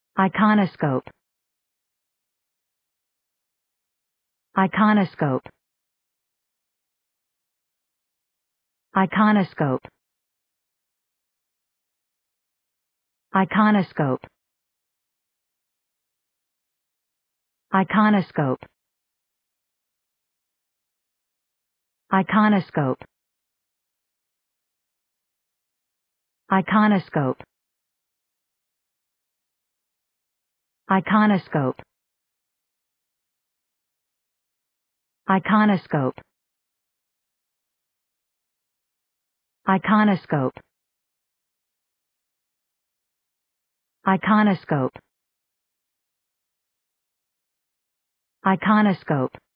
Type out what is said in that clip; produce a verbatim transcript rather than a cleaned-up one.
Iconoscope. Iconoscope. Iconoscope. Iconoscope. Iconoscope. Iconoscope. Iconoscope. Iconoscope. Iconoscope. Iconoscope. Iconoscope. Iconoscope.